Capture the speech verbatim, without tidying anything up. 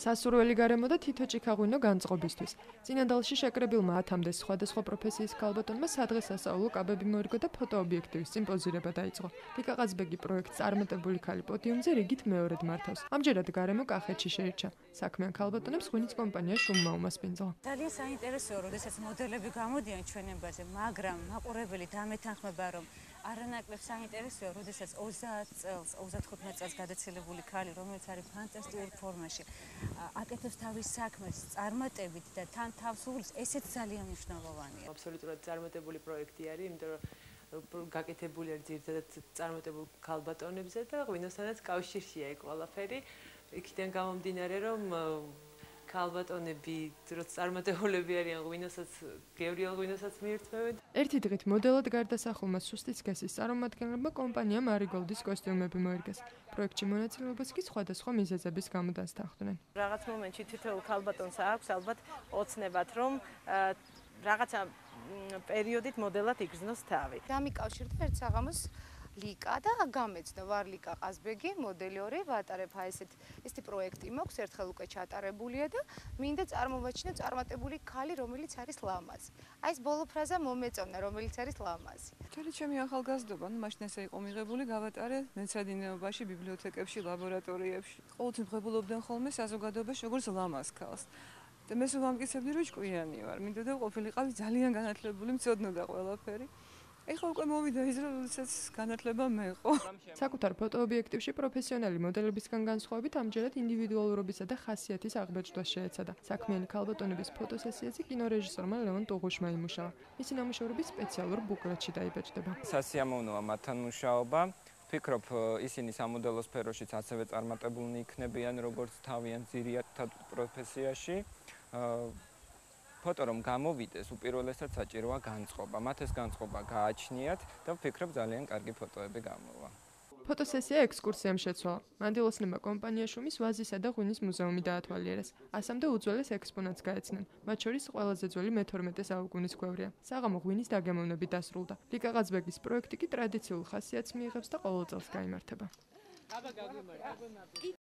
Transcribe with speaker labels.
Speaker 1: სასურველი გარემო და თითო ჭიქაღვინო განწყობისთვის. წინანდალში შეკრებილმა ათამდე სხვადასხვა პროფესიის ქალბატონმა სადღესასწაულო კაბები მოერგო და ფოტოობიექტივის წინ პოზირება დაიწყო. ლიკა ყაზბეგი პროექტს წარმატებული ქალი პოდიუმზე რიგით მეორედ მართავს. ამჯერად გარემო კახეთში შეირჩა. საქმიან ქალბატონებს ღვინის კომპანია შუმმა უმასპინძლა.
Speaker 2: ძალიან საინტერესოა, როდესაც მოდელები გამოდიან ჩვენებაზე, მაგრამ მაყურებელი დამეთანხმება, რომ არანაკლებ საინტერესოა, როდესაც ოცდაათ წელს, ოცდათხუთმეტ წელს გადაცილებული ქალი, რომელიც არის ფანტასტიკურ ფორმაში, აკეთებს თავის საქმეს წარმატებით და თან თავს უვლის, ესეც ძალიან მნიშვნელოვანია.
Speaker 3: აბსოლუტურად წარმატებული პროექტი არის, იმიტომ რომ გაკეთებული არის ძირითადად წარმატებულ ქალბატონებზე და ღვინოსთანაც კავშირშია ეგ ყველაფერი. იქიდან გამომდინარე, რომ ქალბატონები, როცა წარმატებულები არიან, ღვინოსაც, გევრიელ ღვინოსაც მიირთმევენ.
Speaker 1: ერთი დღით მოდელად გარდასახულმა სუსტი სქესის წარმომადგენლებმა კომპანია მარიგოლდის კოსტიუმები მოერგეს. პროექტში მონაწილეობას კი სხვადასხვა მიზეზების გამო დასთანხმდნენ.
Speaker 4: რაღაც მომენტში თითოეულ ქალბატონს აქვს ალბათ ოცნებად, რომ რაღაცა პერიოდით მოდელად იგრძნოს თავი.
Speaker 5: დამიკავშირდა ერთ საღამოს ლიკა და გამეცნო ვარ ლიკა ყაზბეგი, მოდელი ორი, ვატარებ აი ესეთ ესეთი პროექტი მაქვს, ერთხელ უკვე ჩატარებულია და მინდა წარმოვაჩინო წარმატებული ქალი, რომელიც არის ლამაზი. აი ეს ბოლო ფრაზა მომეწონა, რომელიც არის ლამაზი.
Speaker 6: მთელი ჩემი ახალგაზრდობა, ну მაშინ ესე იყო მიღებული, გავატარე მეცადინეობაში, ბიბლიოთეკებში, ლაბორატორიებში. ყოველთვის მღებულობდნენ ხოლმე საზოგადოებაში როგორც ლამაზ ქალს. და მე სულ ვამტკიცებდი, რომ ჭკვიანი ვარ. მინდოდა ყოფილიყავი ძალიან განათლებული, მცოდნოდა ყველაფერი. ეხლა უკვე მოვიდა ის, რომ როდესაც განათლება მეყო.
Speaker 1: საკუთარ ფოტოობიექტივში პროფესიონალი მოდელებისგან განსხვავებით ამჯერად ინდივიდუალურობისა და ხასიათის აღბეჭდვა შეეცადა. საქმიანი ქალბატონების ფოტოსესიაზე კინორეჟისორმა ლევან ტუღუშმა იმუშავა. მისი ნამუშევრები სპეციალურ ბუკლეტში დაიბეჭდება.
Speaker 7: სასიამოვნოა მათთან მუშაობა. ვფიქრობ, ისინი სამოდელო სფეროშიც ასევე წარმატებულნი იქნებიან, როგორც თავიანთ ძირითად პროფესიაში. ფოტო რომ გამოვიდეს, უპირველესად საჭიროა განწყობა. მათ ეს განწყობა გააჩნიათ და ვფიქრობ ძალიან კარგი ფოტოები გამოვა.
Speaker 1: ფოტოსესია ექსკურსიამ შეცვალა. მანდილოსნებმა კომპანია შუმის ვაზისა და ღვინის მუზეუმი დაათვალიერეს. ასამდე უძველეს ექსპონატს გაეცნენ. მათ შორის ყველაზე ძველი მეთორმეტე საუკუნის ქვევრია. საღამო ღვინის დაგემოვნები დასრულდა. ლიკა ყაზბეგის პროექტი კი ტრადიციულ ხასიათს მიიღებს და ყოველ წელს გაიმართება.